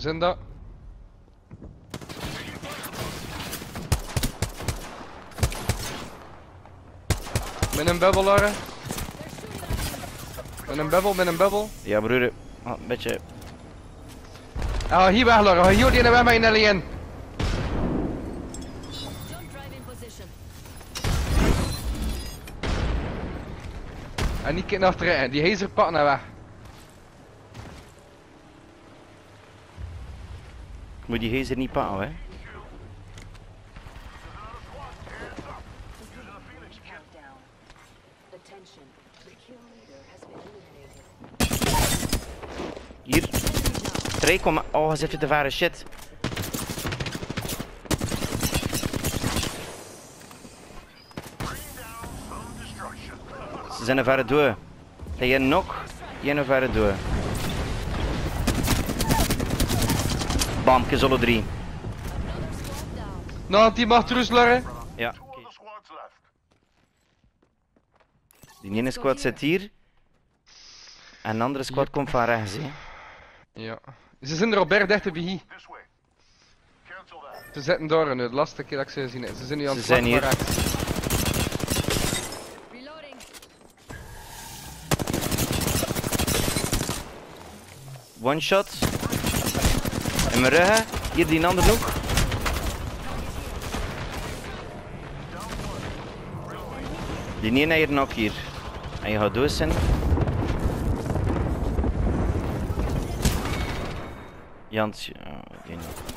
zijn daar. Met een bubbel, Lara. Met een bubbel. Ja, broer. Oh, een beetje. Ah, hier weg, Lara. Hier die weg met een alien. En niet naar achterin. Die hezer pakken naar weg. Ik moet die hezer niet pakken, hè. Hier. 3, oh, hij zit weer te varen, shit. Ze zijn er verder door. Hij je nog, je nog verder door. Bam, ik solo 3. Nou, die mag terug, Lara. Ja. Die ene squad zit hier. En de andere squad komt van rechts, hè. Ja. Ze zijn er al berg dichter bij hier. Ze zitten daar nu, de laatste keer dat ik ze gezien heb. Ze zijn nu aan het Ze zijn hier. rechts. One shot. In mijn ruggen. Hier die andere hoek. Die ene hier nog hier. En je gaat dood zijn. Jans, die niet.